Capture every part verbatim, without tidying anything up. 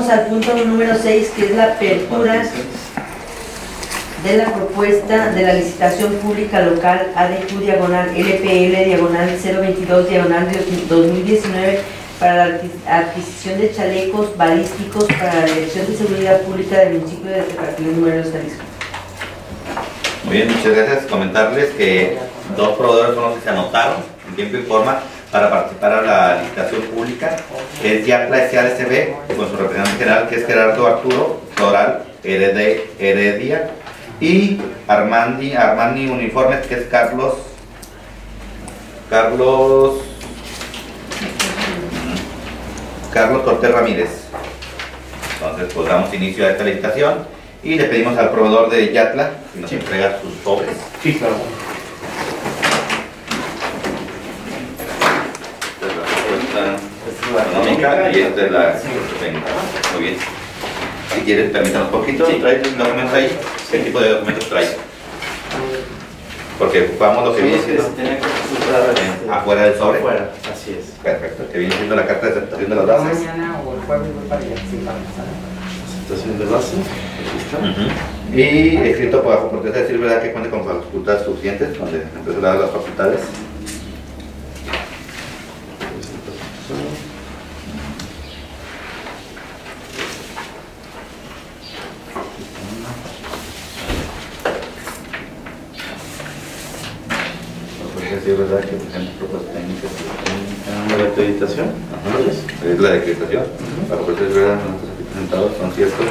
Vamos al punto número seis, que es la apertura de la propuesta de la licitación pública local A D Q diagonal L P L diagonal cero veintidós diagonal dos mil diecinueve para la adquisición de chalecos balísticos para la Dirección de Seguridad Pública del municipio de Tecaltitlán, Morelos, Jalisco. Muy bien, muchas gracias. Comentarles que dos proveedores son los que se anotaron en tiempo y forma para participar a la licitación pública. Es Yatla S A S B con su representante general, que es Gerardo Arturo Floral Heredia, y Armandi, Armani Uniformes, que es Carlos Carlos Carlos Cortés Ramírez. Entonces, pues damos inicio a esta licitación y le pedimos al proveedor de Yatla que nos sí. entrega sus sobres. Sí, claro. Económica y esta es la venta. Muy bien. Si quieres, permítanos un poquito. Sí. ¿Traes los documentos ahí? ¿Qué tipo de documentos traes? Porque ocupamos lo que viene siendo afuera del sobre. Afuera, así es. Perfecto. Que viene siendo la carta de aceptación de las bases. Mañana o el jueves voy para allá. Sí, para empezar. Aceptación de bases. Uh-huh. Y escrito por la facultad de decir verdad que cuente con facultades suficientes, donde empezó a dar las facultades. Sí, es verdad que, por ejemplo, propuestas técnicas, la acreditación, es la de acreditación, uh-huh. La propuesta es verdad, los aquí presentados son ciertos.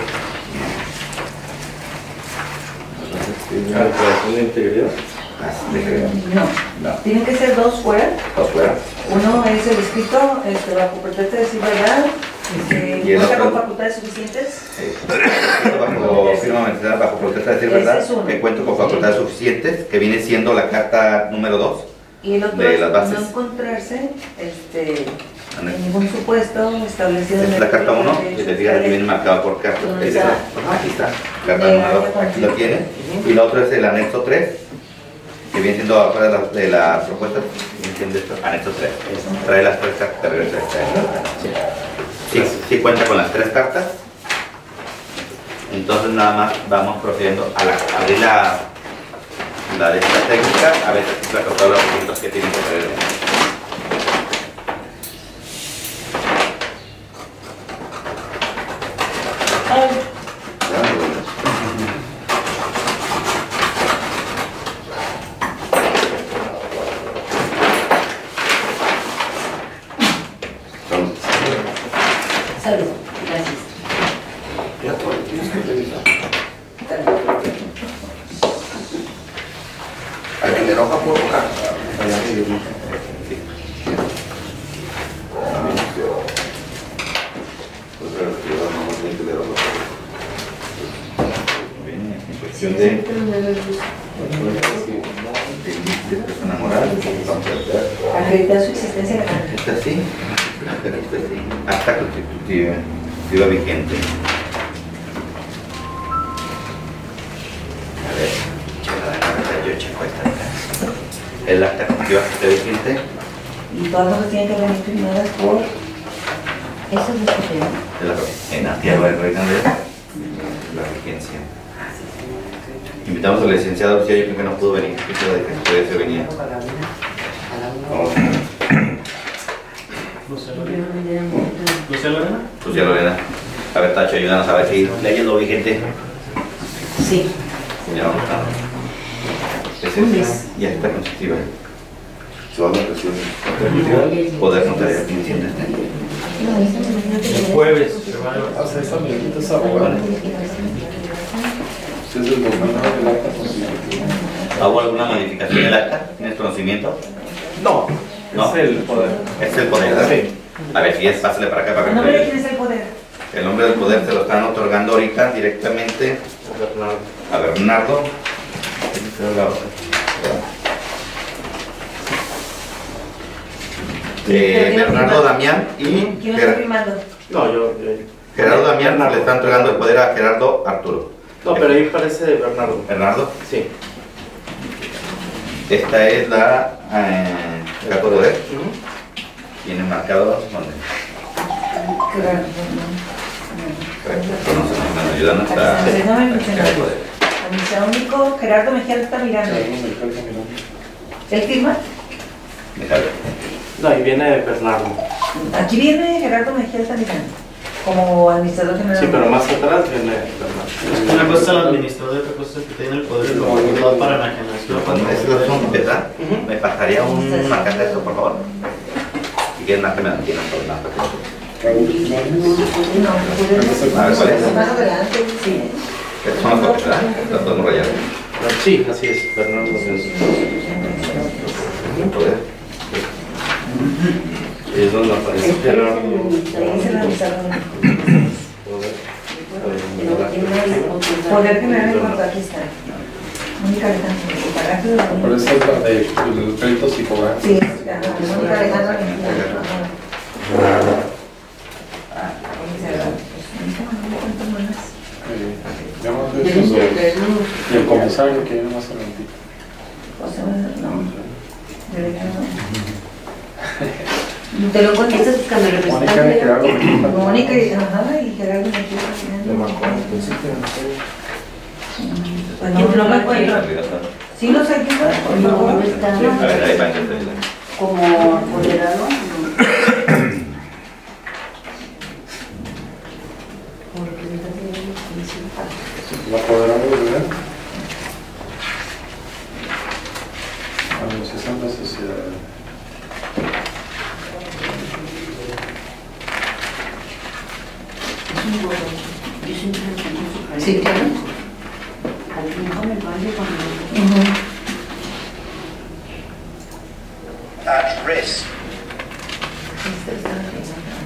La declaración de integridad. No, no, tienen que ser dos fuera. Dos fuera. Uno es el escrito, este, bajo protesta de decir verdad, este, y el cuenta otro, con facultades suficientes. Eh, bajo firma mencionada, bajo protesta de decir verdad, es que cuento con facultades suficientes, que viene siendo la carta número dos. Y el otro de es las bases. no encontrarse este, en ningún supuesto establecido. Esta es la carta uno, que te fijas que viene marcada por carta. Aquí está, aquí está, carta número dos, aquí lo tiene. Y lo otro es el anexo tres, que viene siendo afuera de la, de la propuesta, viene siendo esto, anexo tres. Trae las tres cartas, regresa sí, sí cuenta con las tres cartas. Entonces nada más vamos procediendo a, la, a abrir la la de esta técnica, a ver si se ha contado los puntos que tienen que hacer. Salud, gracias. Ya todo, tienes que revisar. Al que le roja por roja. En cuestión de persona moral, acreditar su existencia legal. esta sí, esta sí, acta constitutiva, constitutiva vigente. A ver, yo checo esta acá. El acta constitutiva vigente. Y todas las cosas tienen que venir firmadas por esos de la en la tierra del Reino de la vigencia. Invitamos al licenciado Lucía, yo creo que no pudo venir, que se de que ustedes se venían. ¿Lucía Lorena? Lucía Lorena. A ver, Tacho, ayúdanos a ver si leyendo vigente. Sí. Ya vamos a es esa, ya está constitutiva. Poder notarial, ¿quién siente este? El jueves. Hasta esta medida es abogado. Es el gobernador del acta constitutiva. ¿Hubo alguna modificación del acta? ¿Tienes conocimiento? No, No. es el poder. Es el poder, ¿verdad? Sí. A ver, si es, pásale para acá para ¿El nombre de que quién es el poder? el nombre del poder se lo están otorgando ahorita directamente a Bernardo. Eh, Bernardo Damián y ¿Quién está firmando? No, yo. yo Gerardo Damián le está entregando el poder a Gerardo Arturo. no, pero ahí parece Bernardo. Bernardo, Sí. esta es la eh, carta de poder. Viene marcado ¿dónde? Claro. Nos ayudan hasta Administrador a checar el poder. Administrador único, Gerardo Mejía Altamirano. ¿Él firma? Déjalo. No, ahí viene Bernardo. Aquí viene Gerardo Mejía Altamirano como administrador general. Sí, pero más atrás viene Bernardo. Una cosa es el administrador y otra cosa es el que tiene el poder y la facultad para enajenación. Cuando es la opción, ¿verdad? Me pasaría un marcante de esto, por favor. Si quieren, más que me lo entiendan por nada. No, A ver, ¿cuál es? más adelante, sí. Estas son las copias, ¿verdad? Las podemos rayar. Sí, así es, Bernardo. El poder. Es donde aparece Gerardo. Ahí es el administrador único. Poder. Poder general en cuanto aquí está. Mónica Alejandra, el paragrafo de la Por eso es la de los créditos y cobrar. Sí, ajá, Mónica Alejandra. Ya más de esos dos. Y el comisario que viene más adelantito. Te lo encuentro. Este es buscando el Mónica de Gerardo. representante. Mónica y ajá, y Gerardo Mejía Altamirano. Pues no, no me encuentro. Sí, no sé quién fue. No, no está A ver, ahí va a entender. como apoderado. Como representante de la comisión. La apoderado de ver. Asociación de sociedades. Es un gordo. Yo siempre lo conozco. Sí, claro. Al tiempo me vale cuando... Ujú. At risk. Este está aquí.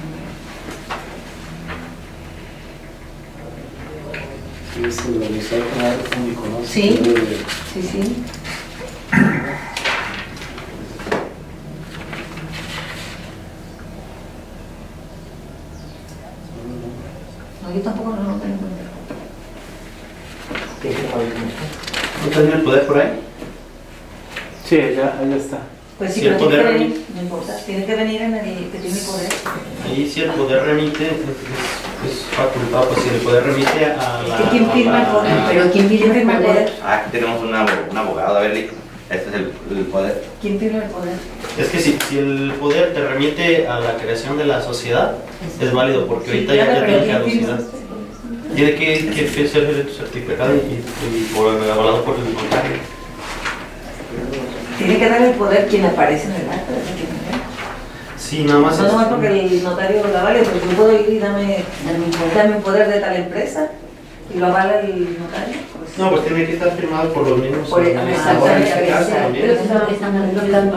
Sí, es el administrador general único, ¿no? Sí. De- Sí, sí. No, yo tampoco no lo tengo. ¿No tiene el poder por ahí? Sí, ya, ahí está. Pues sí, Sí, el pero tiene que poder venir, no importa, tiene que venir en el que tiene poder. Ahí si el poder remite, es, es facultado, pues si el poder remite a la... ¿Y quién firma el a la- poder? Pero ¿quién firma el poder? Ah, aquí tenemos una, un abogado. A ver, Lick. Este es el, el poder. ¿Quién firma el poder? Es que si, si el poder te remite a la creación de la sociedad, es válido, porque ahorita Sí, ya, claro, ya pero tiene ¿quién caducidad. firma? Tiene que, que ser certificado y, y por, avalado por el notario. Tiene que dar el poder quien aparece en el acta. ¿Sí? Sí, nada más No es- nomás porque el notario lo avale, porque yo puedo ir y dame, dame un poder de tal empresa y lo avala el notario. Pues, No, pues tiene que estar firmado por los mismos por el administradores, en este caso, exactamente, también. pero eso están hablando.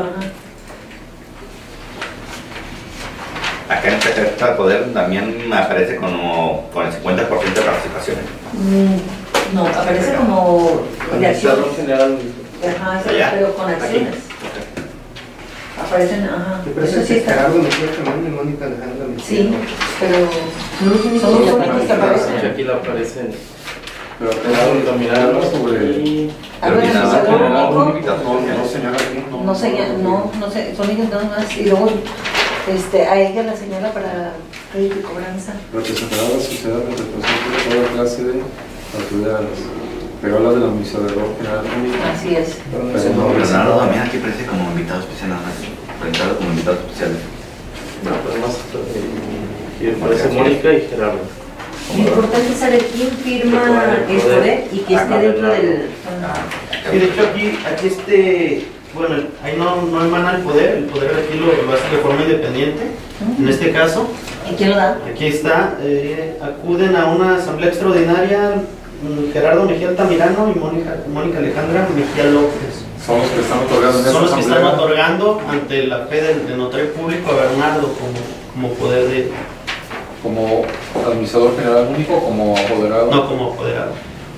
Acá en este texto de poder también me aparece como con el cincuenta por ciento de participación. Mm, No, aparece como de acción. Administrador general. Ajá, eso, Allá. pero con acciones. Aparecen, ajá. Eso sí está. Gerardo Mejía Altamirano y Mónica Alejandra Mejía. Sí, pero son los únicos que Y aparecen. aquí le aparecen. Pero Gerardo Altamirano sobre. y... Algo en el Terminado, salón terminado, único. invitados No, no especiales. señala aquí. No señala, no, no sé, son ellos nada más. Y luego este, a ella la señala para crédito y cobranza. Representará a la sociedad mediante representante de toda clase de autoridades. Pero habla del administrador general único. Así es. Pero no Pero sé, no, no, Bernardo también aquí aparece como invitado especial, nada más. Presentado como invitado especial. No, pues más atrás. Y aparece Mónica y Gerardo. Lo importante es saber quién firma el poder y que esté dentro del... Sí, de hecho aquí, aquí este, bueno, ahí no, no emana el poder, el poder aquí lo, lo hace de forma independiente. En este caso, ¿Y quién lo da? aquí está, eh, acuden a una asamblea extraordinaria mm, Gerardo Mejía Altamirano y Mónica, Mónica Alejandra Mejía López. Son los que están otorgando en esta Son los que están asamblea. otorgando ante la fe del, del notario público a Bernardo como, como poder de, Como administrador general único o como apoderado. no como apoderado.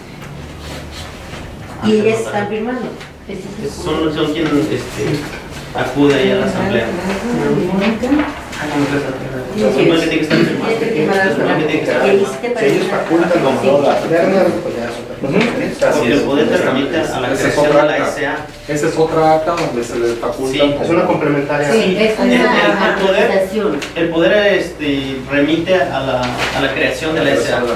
Y Ante el ellas están notario. firmando. Ese es el Es- Son, son quienes este, acude ahí a la asamblea. Sí, Son sí. los que tienen que estar firmados. Tienes que firmar algo. Son los que tienen que estar Y ahí firmados. sí te Si parece ellos una- facultan sí. como Bernardo, pues ya es otra Porque el poder te remite a la Esa es creación otra de la acta. S A. Esa es otra acta donde se le faculta. Sí, Es una complementaria. Sí, es El- el- el una poder- autorización. El poder este, remite a la, a la creación de la S A. Esa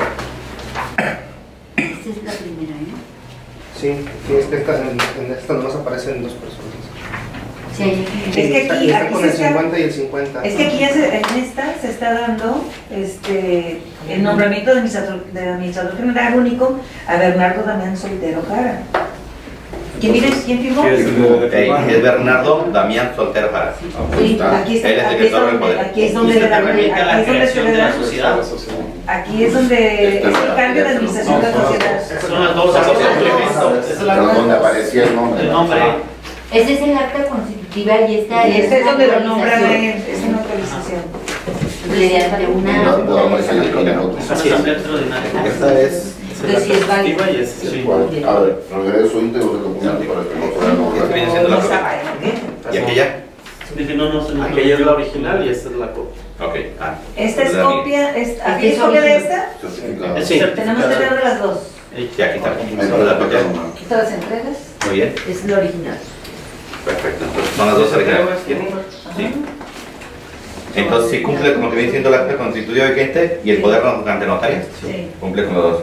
es la primera, ¿no? Sí, sí, es que esta, en, en esta nomás aparecen dos personas. Sí, ahí Es que Está- aquí- está aquí con se el está- cincuenta y el cincuenta. Es que aquí ya se- en esta se está dando este, el nombramiento de administrador, de administrador general único a Bernardo Damián Soltero Jara. ¿Quién, viene, ¿quién firmó? ¿Qué es? Ok, es Bernardo Damián Soltero Jara. Sí, Aquí está, Él es el aquí que es otorga el donde, poder. aquí es Y donde se le te dan- remite a la aquí es donde se creación le de la dan- sociedad. aquí es donde es el cambio de administración de la sociedad. Son las dos actas complementos. Esa es la Pero donde aparecía el nombre. el nombre. ese es el acta constitutiva y esta Y este es la donde lo nombran, actualización. es una actualización. Mediante una No, no, aparecía el con el otro. Es una asamblea extraordinaria. Esta es. Entonces, sí es válido. Y ese es el Sí. Igual, a ver, regreso íntegro de documento para que no se Viene vean siendo la No copia. estaba, ¿ok? ¿Y aquella? Dije, no, no, no. Aquella es la original y esta es la copia. Ok. Ah, Esta es la mía. copia, es- ¿aquí Este es es copia de original. esta? certificado. Sí. Tenemos que tener de las dos. Sí, aquí está. Ahí Esta es la copia. Aquí están las entregas. Muy bien. Es la original. Perfecto. Entonces son las dos originales. Sí. Entonces sí cumple con lo que viene siendo la acta constitutiva vigente y el poder ante notarias. Sí. Cumple con los dos.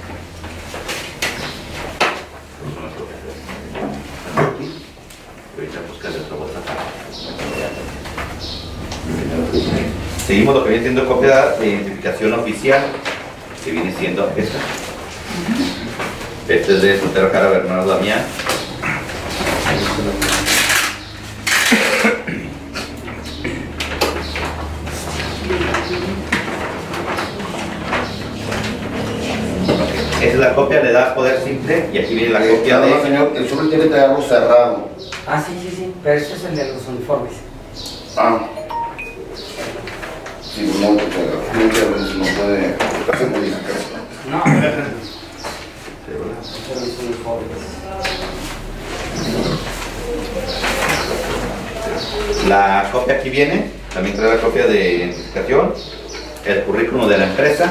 Ahorita buscarle otra bolsa. Seguimos lo que viene siendo copia de identificación oficial, que viene siendo esta. Este es de Soltero Jara Bernardo Damián. Esa es la copia, le das poder simple y aquí viene la Eh, copia nada más, de... señor, el sobre tiene que quedarlo cerrado. Ah, sí, sí, sí, pero este es el de los uniformes. Ah. Sí, no, porque tiene que ver si no puede hacer modificación. No, de los uniformes. La copia aquí viene, también trae la copia de identificación, el currículum de la empresa.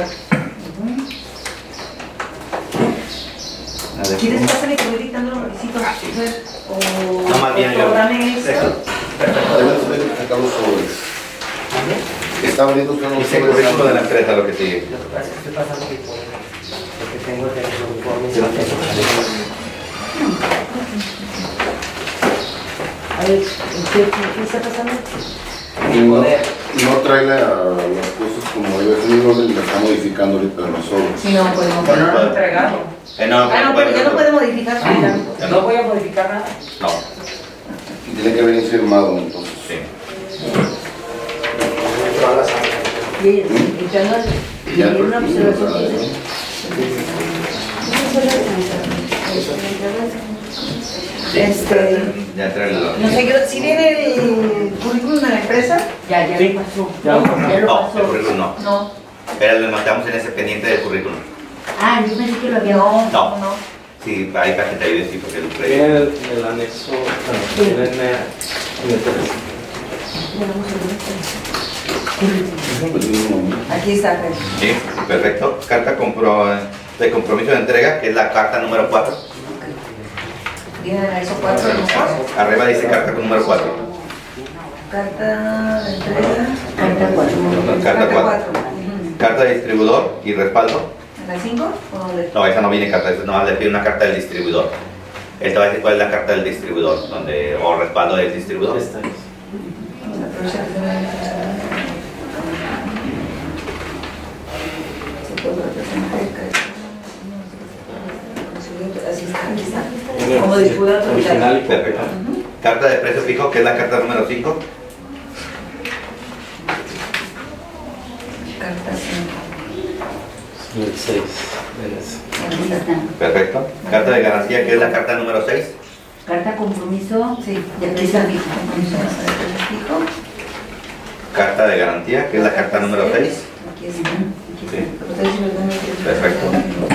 A ver, ¿Quieres pasarle que voy dictando los requisitos? O, No, más bien o yo. programe eso. Debe usted sacar los sobres. Está abriendo usted los dice el sobres. currículum de la empresa, lo que sigue. Lo que pasa es que estoy pasando mi poder, porque tengo de los uniformes. A ver, ¿qué, qué está pasando? Y no, no trae la- las cosas como debe ser, no le está modificando ahorita los sobres. Sí, no podemos. Pero no lo he entregado. Eh, no, Ah, no, pero ya no puede modificar. Ya No voy a modificar nada. No, Y tiene que venir firmado entonces. sí. Y entrando al- y Ya, hay una pero- observación. Este, Ya entra el... no sé, yo- si viene el currículum de la empresa, Ya, ya Sí, lo pasó. ya lo pasó. Ya lo No, el pasó. currículum no. no. Pero le matamos en ese pendiente del currículum. Ah, yo pensé que lo había. No, No. no. Sí, hay para que te ayude, sí, porque el Tiene precio. el, el anexo, bueno, tiene en el, en el teléfono. Aquí está, pues. Sí, perfecto. Carta compro- de compromiso de entrega, que es la carta número cuatro. Viene en eso cuatro, ¿no? Arriba dice carta número cuatro. Carta de entrega. Carta cuatro. Carta cuatro. cuatro. Ujú. Carta de distribuidor y respaldo. ¿En la cinco o dónde? No, esa no viene carta, esa no, le pide una carta del distribuidor. Él te va a decir cuál es la carta del distribuidor, donde, o respaldo del distribuidor. Esta es. La próxima. Se puede representar el ca- Así está, aquí está. Como distribuidor Original y Perfecto. copia. Carta de precio fijo, que es la carta número cinco. Carta cinco. El seis. en ese. Aquí está. Perfecto. Carta de garantía, que es la carta número seis. Carta compromiso. Sí, De aquí presa está. fija. Fijo. Carta de garantía, que es la carta número seis. Aquí está. Sí. Perfecto.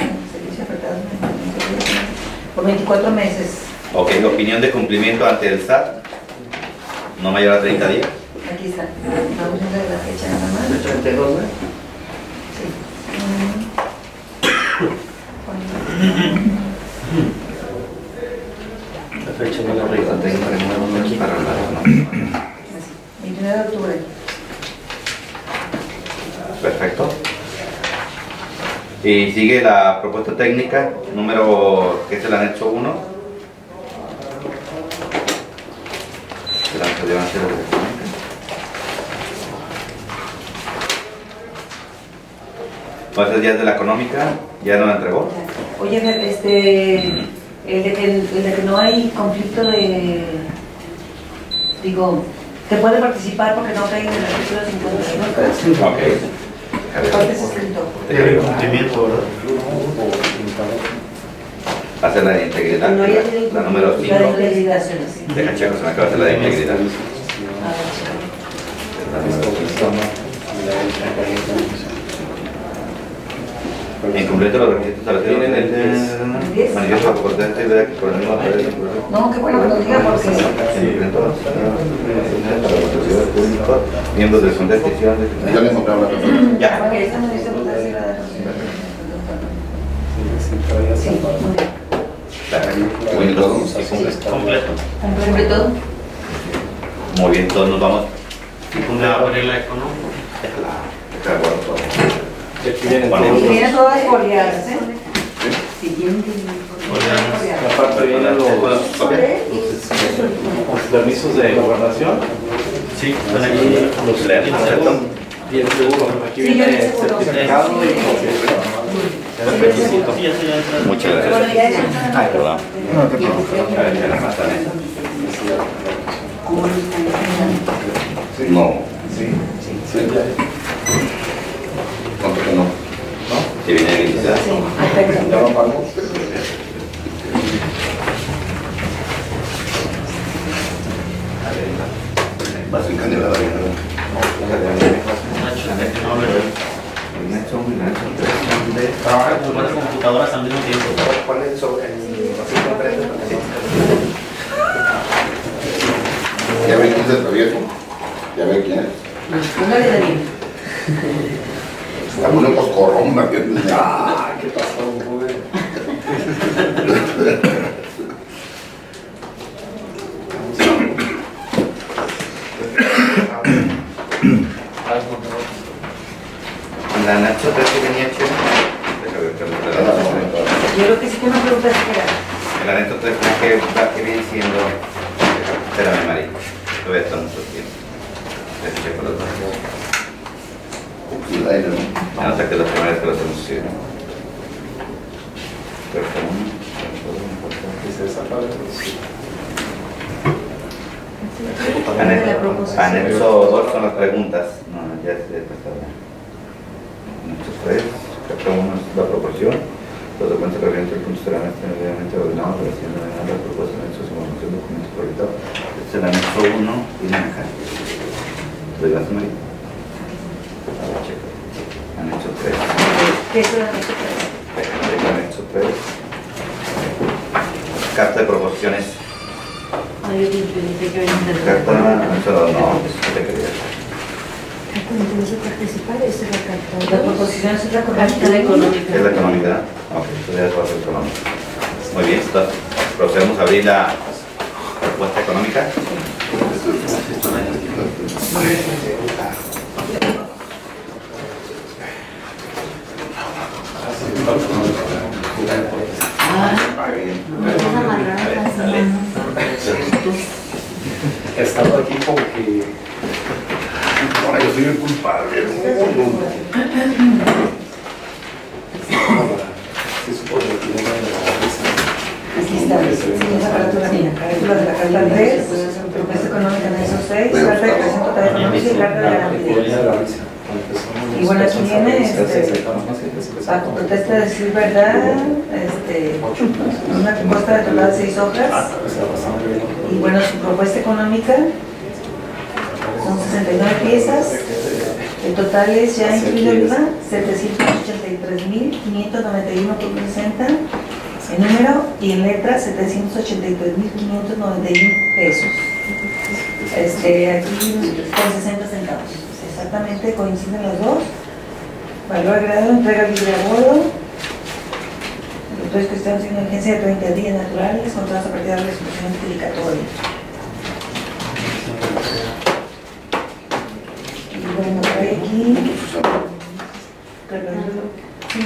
Por veinticuatro meses. Ok, opinión de cumplimiento ante el S A T. No mayor a treinta días. Aquí está. Vamos a ver la fecha nada más. El treinta y dos, ¿eh? Sí. Mm. La fecha no la recuerdo. Para la veintinueve de octubre. Perfecto. Y sigue la propuesta técnica número, que es el anexo uno. El anexo de avance de la económica. Entonces ya es de la económica, ya no la entregó. Oye, este, el de, que, el de que no hay conflicto de, digo, te puede participar porque no cae en el artículo cincuenta y nueve. Ok. Parte sesenta. El cumplimiento, ¿verdad? Hacer la de integridad, No hay la, la número la de cinco. integridad. Deja checo, se me acaba de hacer la de integridad. La número cinco. En completo los requisitos establecidos en el manifiesto de potente de que por el mismo través del No, qué bueno que lo diga porque para la autoridad pública, miembros de su decisión de Ya le encontré la persona. ya. porque esta no dice votar si la sí, Muy bien, todos. Completo. cumple todo. Muy bien, todos nos vamos. Una regla económica. De acuerdo, todos. Y aquí vienen Bueno, todos Y los- viene todas foliadas, ¿eh? Siguiente. aparte vienen los, los permisos de gobernación. Sí, están aquí. Los leemos, ¿cierto? Y el seguro. Aquí Sí, yo viene el seguro. certificado y copia. Ya el requisito. Sí, ya se ya entra. Muchas Bueno, gracias. ya eso. Ay, perdón. A ver, ya la matan, ¿eh? No. ¿Cuánto que no? Si viene habilitada. Sí, perfecto. ¿Ya lo pago? Vas en canela de arena. No, no, no. Trabajar con varias computadoras al mismo tiempo. ¿Cuál es eso? En así comprende. Ya ve quién es el viejo. Ya ve quién es. Póngale Daniel. Está bueno coscorrón, ¿me entiendes? Ah, ¿qué pasó, joven? En la anexo tres que venía hecho. Déjame ver, déjame ver, déjame ver. Yo creo que sí que una pregunta es que era. El anexo tres que, que viene siendo. Espérame, María. Todavía está mucho tiempo. Déjame checo los dos. Y la arena, ¿no? Ya no sé que es la primera vez que lo hacemos así, ¿no? Perfecto. Que se desaparece. Anexo, anexo dos son las preguntas. No, ya ya está bien. Anexo tres, capítulo uno es la proporción. Los documentos referentes al punto serán debidamente ordenados por la siguiente manera. Las propuestas, anexos, información, documentos proyectados. Este es el anexo uno y acá. ¿Lo llevaste, María? A ver, checo. Anexo tres. ¿Qué es el anexo tres? Anexo tres. Carta de proposiciones. Ay, yo pensé que venía de Carta, anexo dos, no, es que te quería. La proposición es la Carta correcta. económica. ¿Es la económica? Ok, esto ya es la económica. Muy bien, entonces procedemos a abrir la propuesta económica. He estado aquí como que... Ahora yo soy el culpable. Se supone que tiene una de la Aquí está, sí, esa carátula, mira, carátula de la carta tres, propuesta económica en esos seis, carta de creación total económica y carta de garantía. Y bueno, aquí viene este, a protesta de decir verdad, este, una propuesta de total de seis hojas. Y bueno, su propuesta económica son sesenta y nueve piezas. El total es ya incluido el I V A, setecientos ochenta y tres mil quinientos noventa y uno con sesenta en número y en letra setecientos ochenta y tres mil quinientos noventa y uno pesos. Este, aquí con sesenta centavos. Exactamente coinciden los dos. Valor agregado, entrega libre a bordo. Entonces, que estamos en emergencia de treinta días naturales, controlados a partir de la resolución notificatoria. Y bueno, por aquí, sí,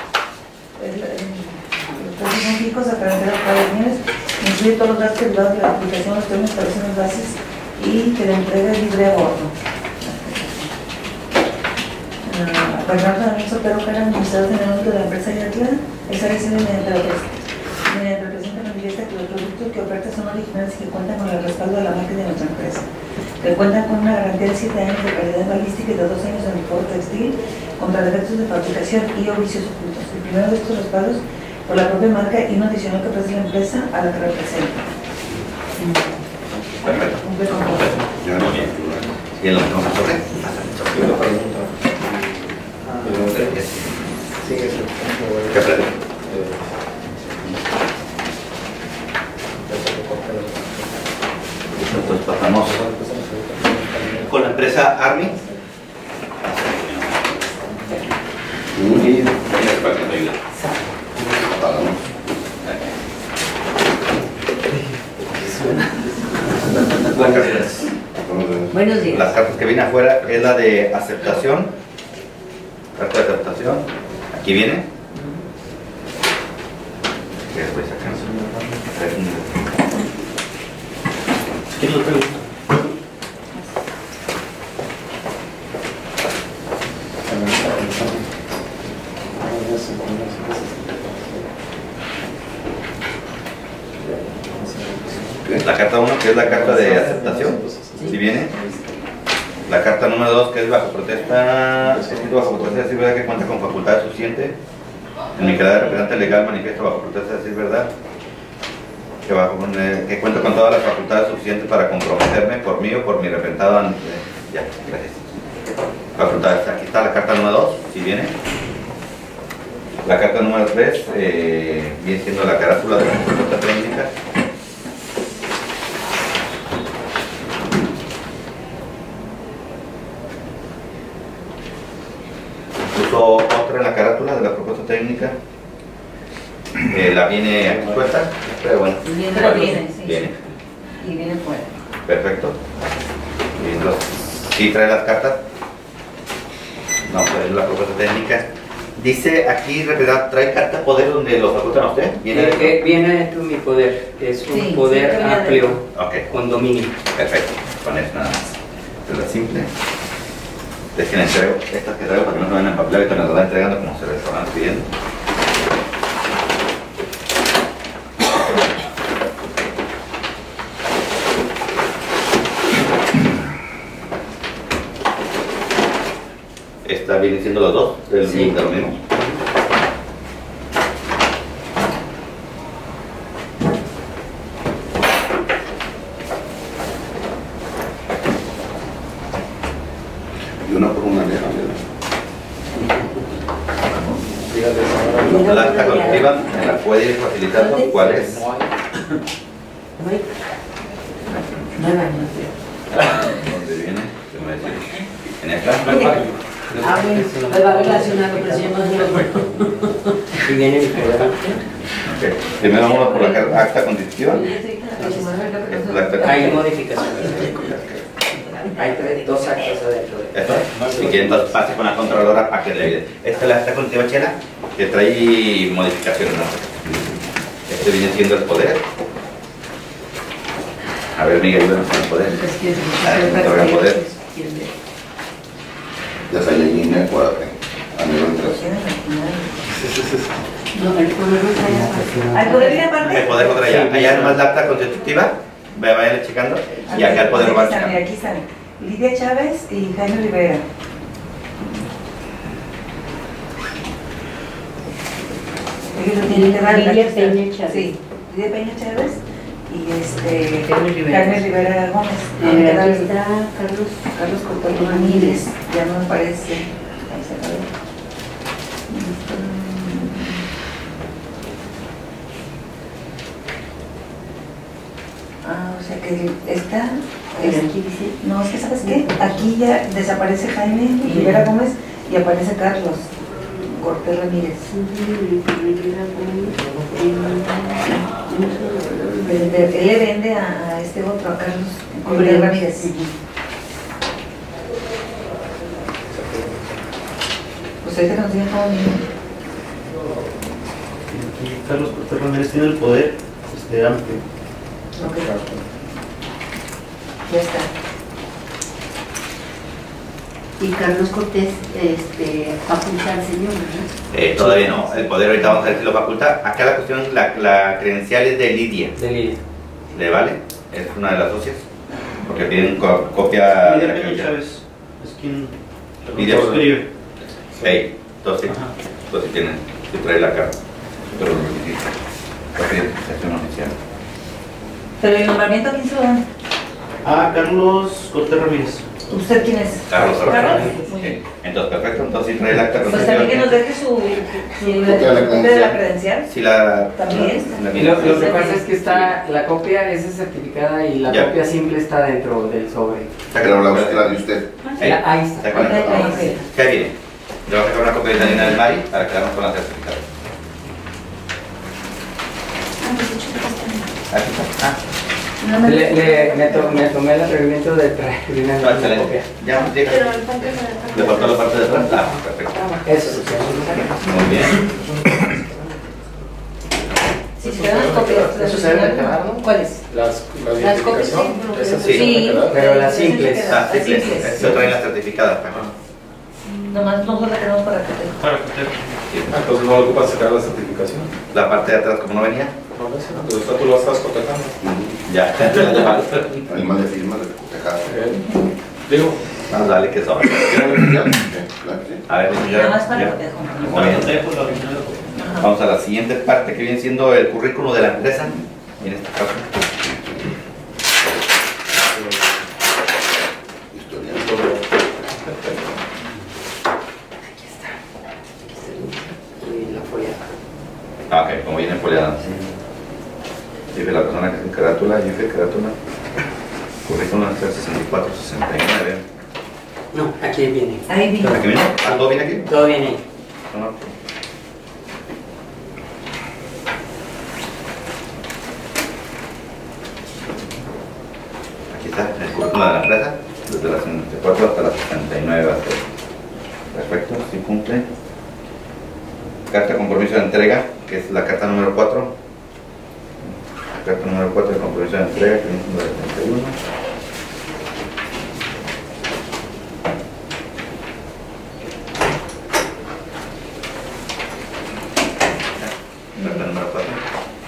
los plazos son fijos a carácter de cada mes, incluye todos los gastos derivados de la aplicación, los términos, instalaciones, bases y que la entrega es libre a bordo. Bernardo Daniel Sotero Cara, administrador general de la empresa Yatla, esa es mediante la mediante el presente manifiesta que los productos que oferta son originales y que cuentan con el respaldo de la marca de nuestra empresa, que cuentan con una garantía de siete años de calidad balística y de dos años de mejor textil contra defectos de fabricación y o vicios ocultos. El primero de estos respaldos por la propia marca y un adicional que ofrece la empresa a la que representa. Perfecto. Muy bien. ¿Y en lo que nos sobre? ¿Qué precio? Entonces pasamos con la empresa Army. Y para que me ayude. Buenos días. Las cartas que viene afuera es la de aceptación. Carta de aceptación. Aquí viene. Después acá. ¿Quién lo pregunta? La carta uno, que es la carta de aceptación, si viene. La carta número dos, que es bajo protesta, escrito bajo protesta de decir verdad que cuenta con facultad suficiente. En mi calidad de representante legal manifiesto bajo protesta de decir verdad que, bajo, eh, que cuento con todas las facultades suficientes para comprometerme por mí o por mi representado ante... Ya, gracias. Facultades. Aquí está la carta número dos, si viene. La carta número tres eh, viene siendo la carátula de la propuesta técnica. Incluso otra en la carátula de la propuesta técnica. Eh, la viene aquí suelta, pero bueno. Viene, bueno, viene, sí. Viene. Y viene fuera. Perfecto. Y entonces, ¿sí trae las cartas? No, pues la propuesta técnica. Dice aquí, ¿verdad? ¿Trae carta poder donde lo facultan a usted? ¿Viene Eh, dentro? eh, viene dentro de mi poder, es un Sí, poder sí, viene amplio, Ok, con dominio. perfecto. Con eso nada más. Es la simple. Es que le entrego estas que traigo para que no se vayan a empapelar y te las van entregando como se les van pidiendo. Esta viene siendo los dos, del Sí. de lo mismo. Y una por una leja, La acta colectiva me la puede ir facilitando. ¿Cuál es? No hay. No hay. ¿Dónde viene? ¿Qué me decís? ¿En esta? Ah, bueno, pues va relacionado, pero si yo no digo. Y viene mi poder amplio. Ok. Primero vamos por la car- acta constitutiva. Esta es la acta Hay constitutiva. modificaciones. Hay tres, dos actas adentro de Esto. Si quiere, entonces pase con la controladora para que le ayude. Esta es la acta constitutiva chela que trae modificaciones. ¿No? Este viene siendo el poder. A ver, Miguel, ayúdanos con el poder. Ah, el otorga poder. ya sea en línea, acuérdate, a nivel tres. No, el poder no está allá. ¿Al poder viene aparte? El poder lo trae allá. Allá nomás la acta constitutiva. Vayan checando. Y acá el poder lo va Aquí están, checando. aquí están. Lidia Chávez y Jaime Rivera. Ellos lo tienen que dar, Lidia aquí están. Peña Chávez. Sí, Lidia Peña Chávez y este Jaime Rivera. Jaime Rivera Gómez. A Tienen ver, que dar- aquí está Carlos. Carlos Cotoyo Ramírez, ya no me parece. Ahí se acabó. Ah, o sea que está. Pero aquí dice. No, es que ¿sabes qué? Aquí ya desaparece Jaime Rivera Gómez y aparece Carlos Cortés Ramírez. Vende- Él le vende a, a este otro, a Carlos Cortés Ramírez. Pues ahorita nos digan cómo viene. Aquí Carlos Cortés Ramírez tiene el poder este, amplio. Ok. Ya está. Y Carlos Cortés este, faculta al señor, ¿verdad? Eh, todavía no, el poder ahorita vamos a ver si lo faculta. Acá la cuestión, la, la credencial es de Lidia. De Lidia. ¿Le vale? Es una de las socias. Porque piden co- copia de Lidia la Peña credencial. Chávez es quien Lidia escribe. Hey, entonces, Ajá. entonces tienen que traer la carta. Pero lo necesita. Porque es una oficial. Pero el nombramiento, ¿a quién se lo dan? Ah, Carlos Cortés Ramírez. ¿Usted quién es? Carlos Carlos. Ramírez. Muy bien. Sí. Entonces, perfecto. Entonces, si trae el acta de Pues también que nos deje su, su Copia de la copia de la credencial. Si la. También. la- Y lo, lo que pasa es que está, la copia esa es certificada y la Ya. copia simple está dentro del sobre. Pero la usted la de usted. Hey, La- ahí está. está con el- Ahí está. ¿Qué viene? Le voy a sacar una copia de Daniela del Mari para quedarnos con la certificada. Aquí está. Ah, No me- Le, le- me, to- me tomé el atrevimiento de traer una no, excelente. copia. Ya, deja. Le faltó la parte de atrás. Ah, perfecto. Eso, sí, sí. Muy bien. Si se dan las copias. Eso se debe quedar, ¿no? ¿Cuáles? Las, la Las copias, identificación, sí, esas sí. sí se deben quedar. Pero las sí, sí, simples. sí, Ah, las simple. simples. Eso traen las certificadas. Nomás nosotros la tenemos para que te... Para Cortés. Ah, entonces no ocupa sacar la certificación. La parte de atrás, como no venía, No, no, no, entonces tú lo estás cotejando. ya. La llevas. Animal de firma de cotejada. Eh, Digo, Vamos a darle que son. Sí, claro que sí. A ver, Nada más para ya. cotejo. Muy Para bien. Cortés, pues, la original. Ajá. Vamos a la siguiente parte que viene siendo el currículo de la empresa. En este caso, Historia. Y la folla. ah, ok, como viene foliada. Dice la persona que hace carátula, yo hice carátula. Currículo sesenta y cuatro sesenta y nueve. No, aquí viene. Ahí vino. ¿Aquí viene? Ah, ¿todo viene aquí? Todo viene ahí. No. Aquí está el currículo de la empresa, desde la sesenta y cuatro hasta la sesenta y nueve va a ser. Perfecto, sí cumple. Carta de compromiso de entrega, que es la carta número cuatro. La carta número cuatro de compromiso de entrega, que viene siendo la treinta y uno. Carta número cuatro.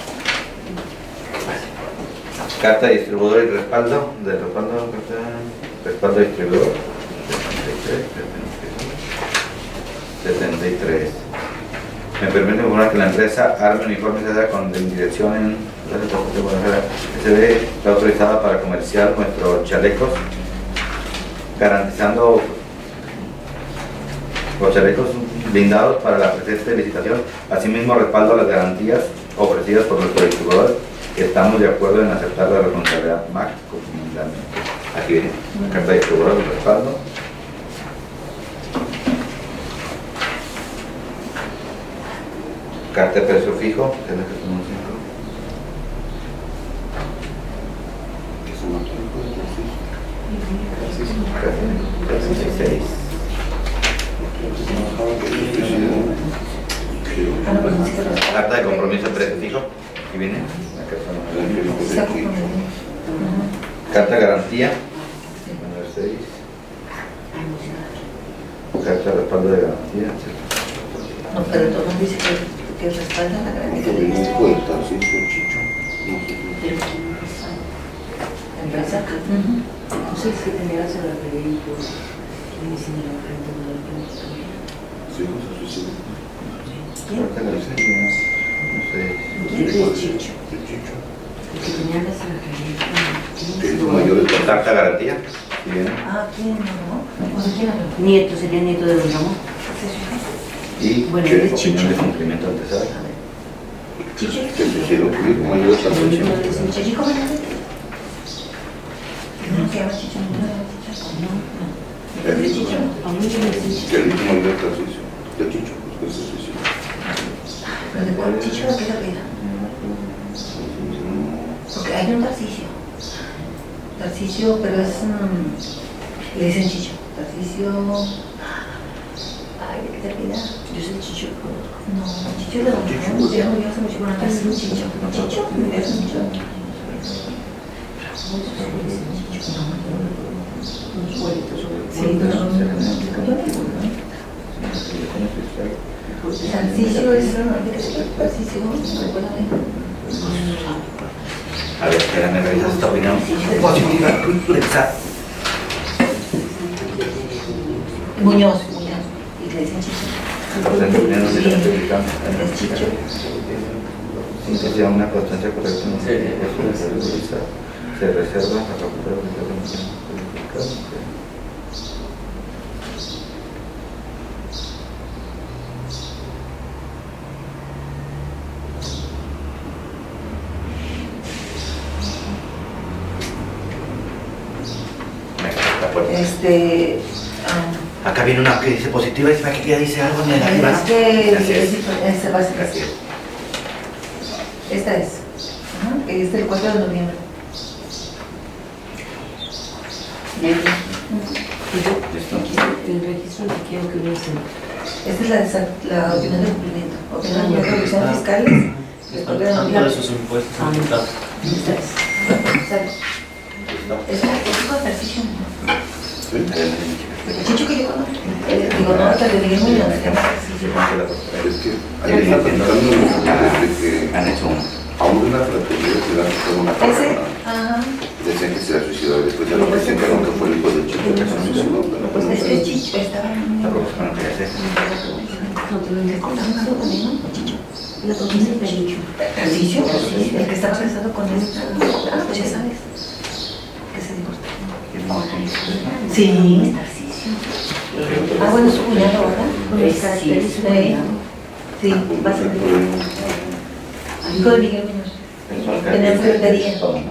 Carta de distribuidor y respaldo. De respaldo, carta, respaldo de distribuidor. setenta y tres. Me permite informar que la empresa Arme Uniformes S A con dirección en S B está autorizada para comerciar nuestros chalecos, garantizando los chalecos blindados para la presente licitación. Asimismo, respaldo a las garantías ofrecidas por nuestro distribuidor, que estamos de acuerdo en aceptar la responsabilidad M A C comunalmente. Aquí viene la carta de distribuidor de respaldo. Carta de precio fijo, que es la que tenemos cinco. Que se nota el poder Carta dieciséis. Ah, no, pues no se lo- Carta de compromiso de precio fijo. Aquí viene. La carta número Está comprometido. Ajá. Carta de garantía. Número seis. Carta de respaldo de garantía. No, pero todo mundo dice que, que respalda la Aunque garantía. me di cuenta, sí, fue chicho. ¿La empresa? No sé si tenías el crédito, diciendo la gente no lo permite. Sí, no se suicida. Carta de garantía. No sé. ¿Quién es Chicho? El chicho. El que tenía la secretaría. Que hizo mayor de Carta de garantía. Aquí viene. Ah, ¿quién no? ¿O sea, quién habló? Nieto, sería nieto de Don Ramón. Y Bueno, que él es opinión Chicho. de cumplimiento antesado. Chicho. que se hicieron mayor de El mismo tanto. es un Chichico, ¿verdad? No se llama Chicho, no se llama Chicho. No, no. ¿Es Chicho? A muchos les dicen Que el hizo mayor ejercicio. De chicho. Pues. ¿Pero de cuál chicho de qué se pida? Porque hay un Tarcisio. Tarcisio, pero es... Um, le dicen chicho. Tarcisio... Ay, ¿de qué te pida? Yo soy chicho. No, chicho de donde no, yo no hace mucho con una Tarcisio, chicho. Chicho, es un chicho. Sí, pero no. Tarcisio es... ¿De qué se pida? Tarcisio, recuérdame. A ver, espérame, revisas esta opinión positiva. Muñoz, Muñoz. Y le dicen chicho. Es chicho. Sin que sea una constancia correcta, no se se reserva a facultad de Este... Um, acá viene una que dice positiva y se ve que ya dice algo negativo. es que... Así es. Esta va a ser Así es. Esta es. Ajá, que es del cuatro de noviembre. El registro de quiero que hubiese. Esta es la, de, San- la opinión de cumplimiento. Opinión de revisión fiscales. Después de Todos noviembre. esos impuestos son quitados. Esta es. ¿Sale? Esta es un ejercicio. El chicho que yo conozco. Eh, Digo, no, hasta le digo muy bien. Es que ahí está tratando desde que Han hecho uno. aún una fraternidad se dan toda una Ese. persona. Ajá. Decían que se ha suicidado, después ya lo presentaron que fue el hijo del chico que se suicidó. pero Pues no es sé. que chicho estaba... La proporción que hace. No, pero el ¿Qué cosa más lo también, no? Chicho. la propuesta de dicho. Ejercicio, el que estaba casado con esta... Ah, pues ya sabes. Que se divorció. Sí. Ah, bueno, su cuñado, ¿verdad? Con las características. Sí, va a ser hijo de Miguel Muñoz. Tenía ferretería.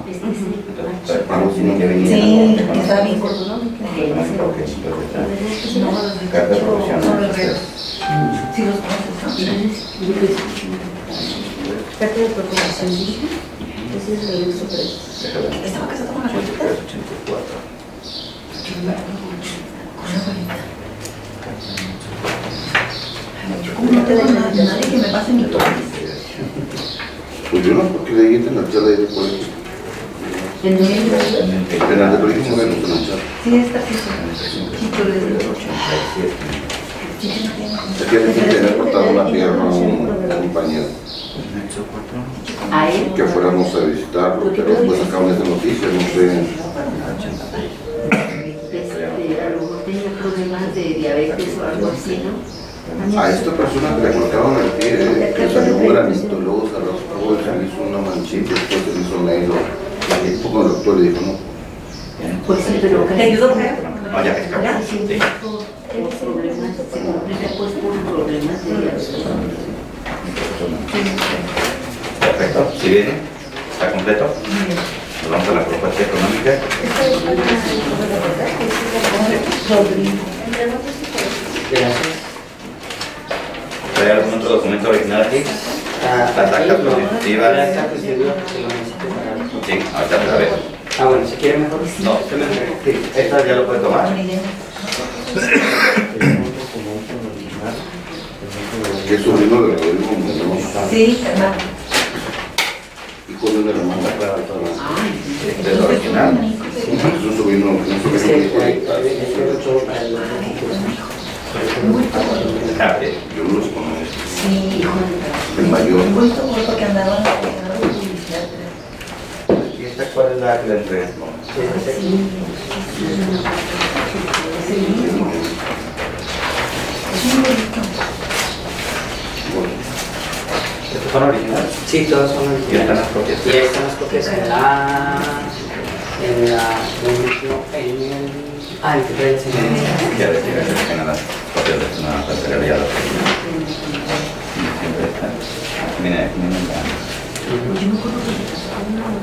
Sí, estaba bien gordo, ¿no? Son los reos. Sí, los conoces, ¿no? Carta de procuración, dije. Ese es el regreso preso. Estaba casado con la abuelita. Con la abuelita. ¿Cómo no te deja nadie que me pase mi todo? Pues yo no, porque de ahí en la charla de colegio. En noviembre. En la de colegio me gusta la charla. Sí, está fijo. Chico de ocho. Es que alguien tenía cortado una pierna a un compañero. A él. Que fuéramos a visitarlo, pero después sacaron esa noticia, no sé. Este, a lo mejor tenía problemas de diabetes o algo así, ¿no? A esta persona que le cortaron el pie, eh, que salió un granito, luego se raspó, se le hizo una manchita, después se le hizo negro. Y fue con el doctor y le dijo, no. Pues sí, pero ¿Te ayudó, creo? No, ya que se acabó. Sí, sí, por, por problemas, se complica pues por problemas de diabetes. Perfecto. Si viene, está completo. Nos vamos a la propuesta económica. Gracias. ¿Trae algún otro documento original aquí? Ah, Las actas constitutivas. La acta constitutiva que lo necesito para... Sí, ahorita te la veo. Ah, bueno, si quiere mejor. No, sí, esta ya lo puede tomar. Que es sobrino de Rodrigo Muñoz, Sí, hermano. hijo de una hermana. Este es el original. Es un sobrino, un Es sobrino que hijo de hay otro para el... Ah, ok. yo no los conozco. Sí, hijo de... El mayor. Un gusto porque andaba en la publicidad. ¿Y esta cuál es la que le entregas? Sí. Es el mismo. Es un bonito. ¿Estos son originales? Sí, todos son Y están las copias. Y ahí están las copias en la... En la... En el... Ah, el que trae el señor. Ya decía que tengan las copias de una cartera ya las siempre están. Mira, aquí me encanta. Yo me acuerdo que se casó con una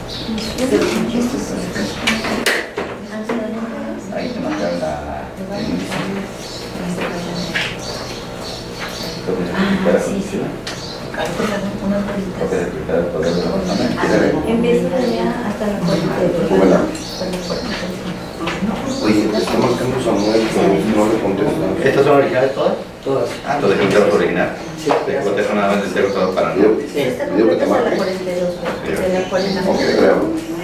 muchísimo. Ahí te mandan la... Ah, sí, sí. Empieza de allá hasta la puerta. Oye, está marcando Samuel, pero no le contesta. ¿Estas son originales todas? Todas. Ah, entonces el carro original. Sí. Te cotejo nada más del cero todo para no. Digo, Sí. digo que te marque. Ok, creo.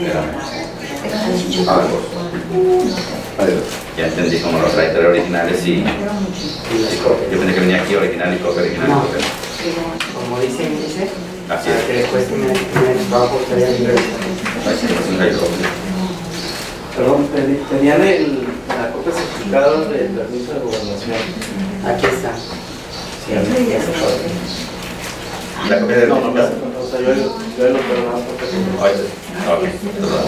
Ah, dos. Adiós. Ya entendí cómo los trae tres originales y, y copia. Yo pensé que venía aquí original y copia original. No. Y copia. Como dice índice, Así para es. que le cueste menos menos trabajo estaría en inglés. Así es, un gallo copia. Perdón, teni- tenían el, la copia certificada del permiso de gobernación. Aquí está. Sí, a mí. La copia de No, no me hace falta, o sea, yo, yo lo perdonaba porque Oye, ok, perdón.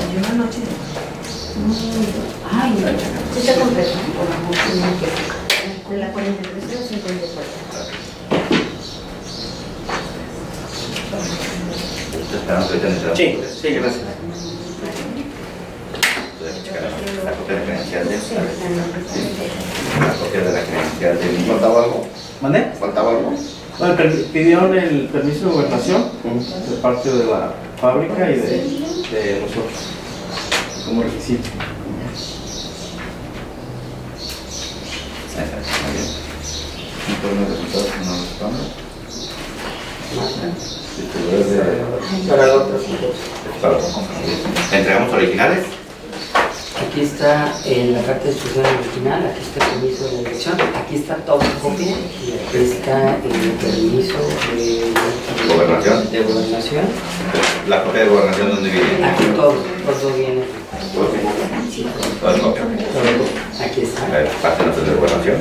Ay, no. Sí está completo. De la cuarenta y tres a la cincuenta y cuatro. Estoy esperando que ahorita necesitamos. Sí, sí, gracias. Entonces, checar la copia de la credencial de la copia de la credencial de mi. ¿Faltaba algo? ¿Mandé? ¿Faltaba algo? Bueno, per- pidieron el permiso de gobernación de parte de la fábrica y de, de nosotros como requisito. Exacto, muy bien. Informe de resultados que no responden. Distribuidores de. Para el otro, sí. Para- ¿Entregamos originales? Aquí está eh, la carta de instrucción original, aquí está el permiso de dirección, aquí está todo copia y aquí está el permiso de Gobernación. De gobernación. La copia de gobernación, ¿dónde viene? Aquí todo, todo viene. Toda copia. Aquí está. A ver, pásenos el de gobernación.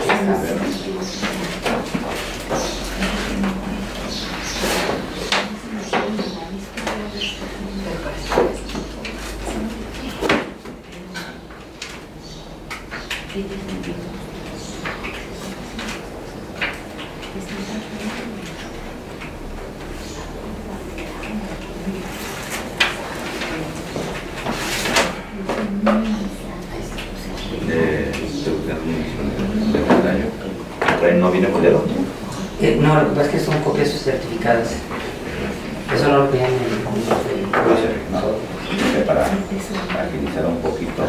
De distribución de cada año. ¿Traen no viene modelo? Eh, no, lo que pasa es que son copias certificadas. Eso no lo pedían en el Puede ser, ¿no? Eh, Para agilizar un poquito.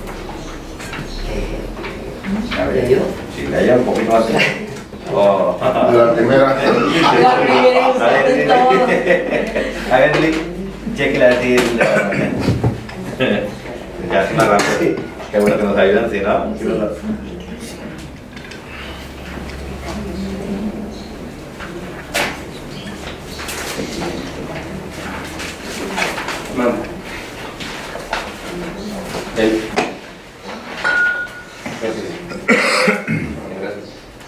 A ¿Le ver, ayudo? si le haya un poquito más. Oh. La primera. La primera y ustedes todos. A ver, Lee, chequela así. Ya es más rápido. Qué bueno que nos ayudan, si no. Manda. El. Gracias.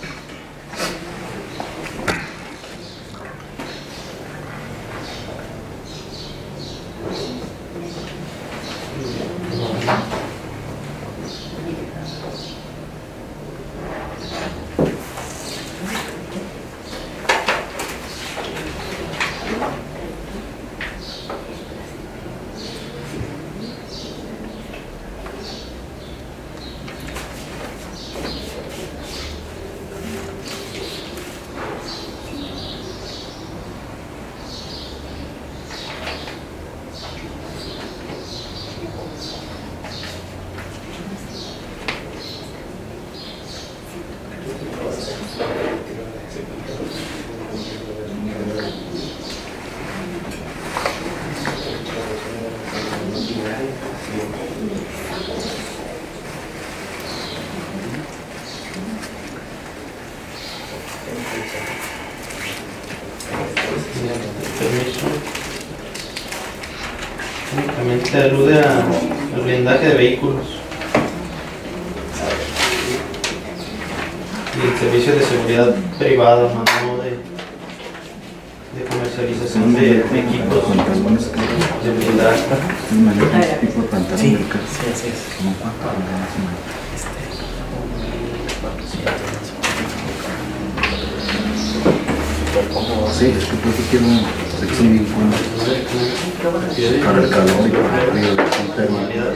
Permiso. Únicamente alude a- al blindaje de vehículos y el servicio de seguridad privada, más no de, de comercialización de equipos de blindaje. Sí, sí, así es. Sí, es que creo que quiero un sexo bien con para el calor y para el frío, son permanentes.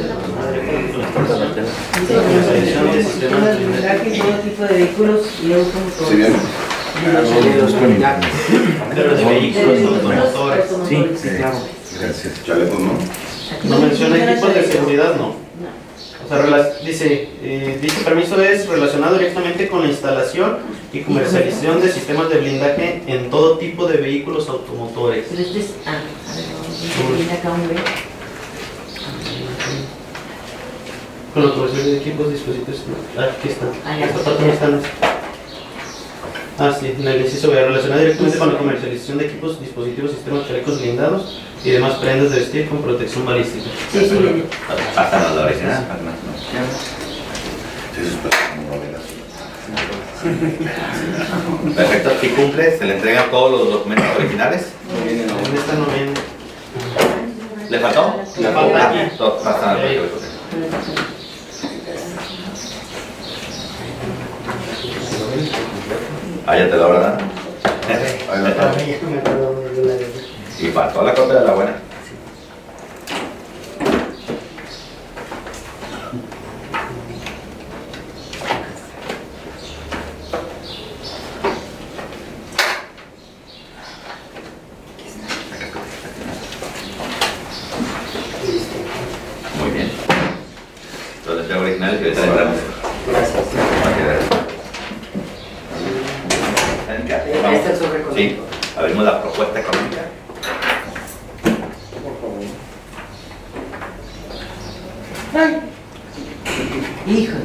Comercialización de sistemas de blindaje y todo tipo de vehículos y autos. ¿Sí bien? De los blindajes. Pero de vehículos automotores. Sí, sí, claro. Gracias. Chalecos, ¿no? No menciona equipos de seguridad, no. O sea, rela- dice, eh, dicho permiso es relacionado directamente con la instalación y comercialización de sistemas de blindaje en todo tipo de vehículos automotores. Pero este es. Ah, a ver, vamos a ver acá un B. Con la comercialización de equipos, dispositivos. Ah, aquí está. Ah, ya. Esta parte no está. Ah, sí, en el inciso B, relacionado directamente con la comercialización de equipos, dispositivos, sistemas, chalecos blindados y demás prendas de vestir con protección balística. Sí, sí, bien. Hasta la original. Eso es para novelas. Perfecto, si cumple, se le entregan todos los documentos originales. En esta no viene. ¿Le faltó? Le falta aquí. Todo pasa al proyecto. Ah, ya te lo verdad. Ahí la está. Y faltó la copia de la buena. Muy bien. Los entrega originales y ahorita le entramos. Gracias. Este es sobre Sí, abrimos la propuesta económica. Híjole.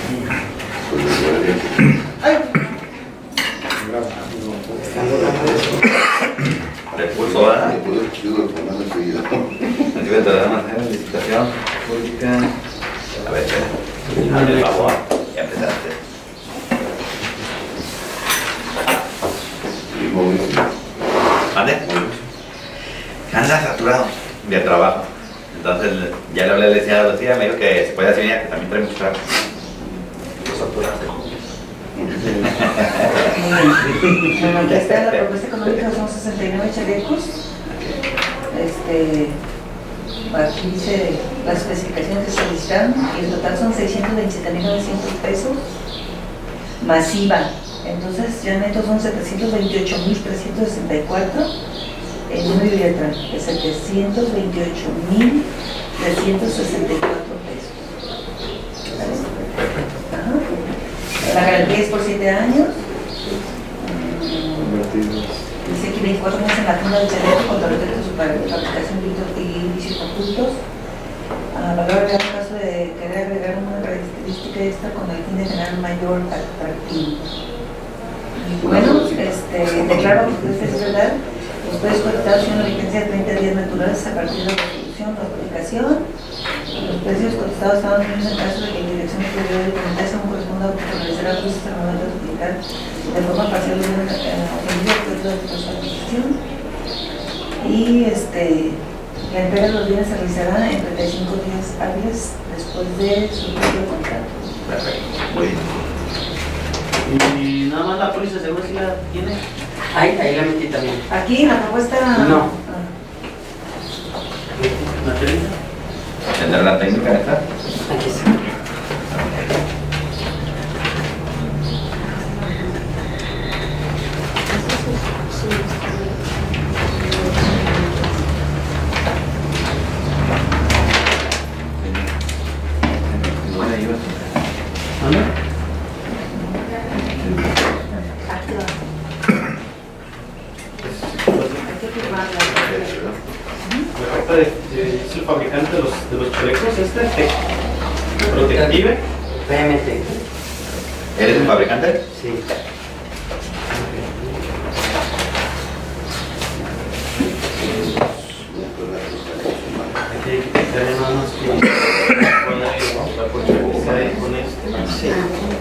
Recurso A. Después del chido lo ponemos enseguida. Recibe de la licitación pública. A ver, espera. Hazme el favor. Ya empezaste. Y Mauricio. ¿Vale? Anda saturado de trabajo. Entonces ya le hablé al licenciado Lucía, me dijo que se puede hacer ya, que también trae mucho trabajo. Bueno, aquí está la propuesta económica, son sesenta y nueve chalecos. Este, aquí dice las especificaciones que solicitaron y el total son seiscientos veintisiete mil novecientos pesos. Masiva. Entonces ya netos son setecientos veintiocho mil trescientos sesenta y cuatro. El número y letra de setecientos veintiocho mil trescientos sesenta y cuatro pesos. Ajá. La garantía es por siete años. Dice aquí veinticuatro meses en la funda del chaleco contra los efectos de su fabricación y indicios ocultos. A valor real en caso de querer agregar una característica extra con el fin de generar mayor atractivo. Y bueno, este, declaro que esto es verdad. Los precios cotizados tienen una vigencia de treinta días naturales a partir de la producción o aplicación. Los precios cotizados estaban mismos en caso de que la dirección superior de documentación corresponda a realizar ajustes al momento de aplicar de forma parcial de una ofensiva de la adquisición. Y este, la entrega de los bienes se realizará en treinta y cinco días hábiles después de su propio contrato. Perfecto, muy bien. Y nada más la póliza de seguro si la tiene. Ahí, ahí la metí también. Aquí en la propuesta. No. Ah. ¿La treinta? ¿Tendrá la técnica esta? Aquí está. Es el fabricante de los, de los chalecos, este, Tec- Protective. P M T. ¿Eres un fabricante? Sí. Aquí hay que quitarle nada más que ponerle la porcha que cae con este. Sí.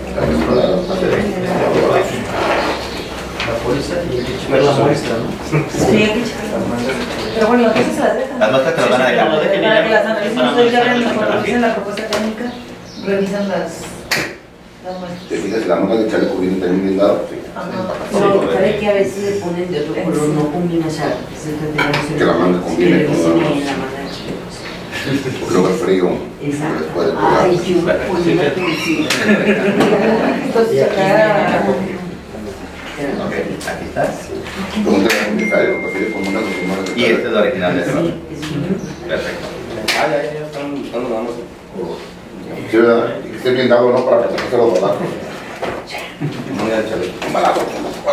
La póliza y hay que checar la muestra, ¿no? Sí, hay que checarlo. Pero bueno, entonces se las dejan. Las muestras te las van a dejar. Sí, sí, sí, Para que las analicen Para ustedes, ya analizar. vean cuando revisen la propuesta técnica, revisan las, las ¿Te muestras. fijas la manga del chaleco viene también blindado? Sí. Ajá. No, sabe que a veces le ponen de otro color, no combina, o sea, se trata de Que la manga combine que con revisen la- bien la manga de chalecos. Porque luego el frío Exacto. les puede pegar. Ay, yo ponía la publicidad. Entonces acá, Ok. ¿Estás? Como un terreno unitario, lo prefiere como una normal. Y este es el original de eso. Perfecto. Ah, ya, ya están buscando nada más. Sí, ¿verdad? Y que esté blindado, ¿no? Para que no se lo balazo. Muy al chaleco. Un balazo.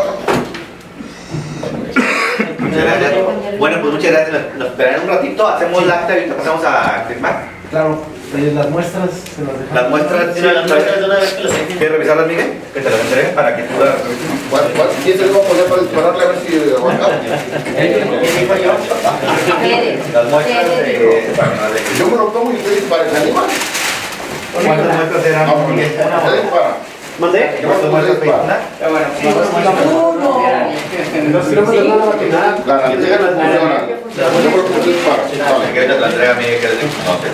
Muchas gracias. Bueno, pues muchas gracias. Nos, nos esperarán un ratito, hacemos la acta y ahorita pasamos a firmar. Claro, eh, las muestras se las dejamos. Las muestras, Sí, las muestras de una vez que las hay. ¿quieres revisarlas, Miguel? Que te las entregue para que tú las revises. ¿Cuál, cuál? ¿Quién se lo va a poner para dispararle a ver si aguanta? Las muestras de... Yo me lo tomo y usted dispara, ¿se anima? ¿Cuántas muestras eran? No, porque usted dispara. ¿Mandé? ¿Cuántas muestras dispara? La garantía no funciona. Yo creo que usted dispara. Vale, que ahorita te la entrega a Miguel, que es de conocer.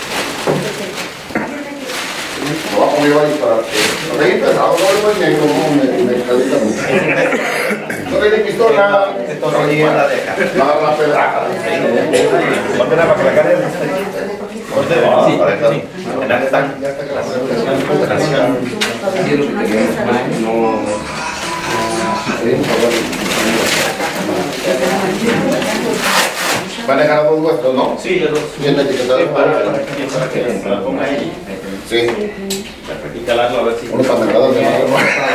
Lo va a poner a disparar. No te empezado, no le negro, no me me calita mucho. No tiene pistola. Entonces, ¿quién la deja? Nada, la pedrada. Póntela para que la cargue. Sí, correcto. ¿En dónde están? Van a dejar dos huestos, ¿no? Sí, los dos. Bien etiquetados. Para que se la ponga ahí. Sí. Y calarlo a ver si... Unos panelados de madre.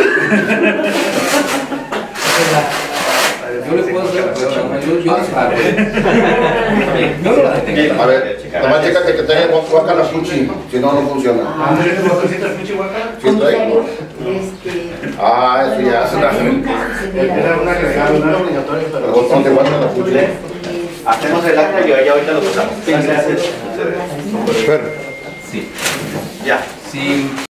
Yo le puedo hacer, yo, yo disparo. A ver, nomás chécate que tenga guacala fuchi, si no, no funciona. ¿Sí está ahí? Ah, eso ya se da. Era una agregada, no era obligatorio, pero. Pero ¿dónde guarda la fuchi? Hacemos el acta y ya ahorita lo pasamos. Gracias. Espera. Sí. Ya. Sí.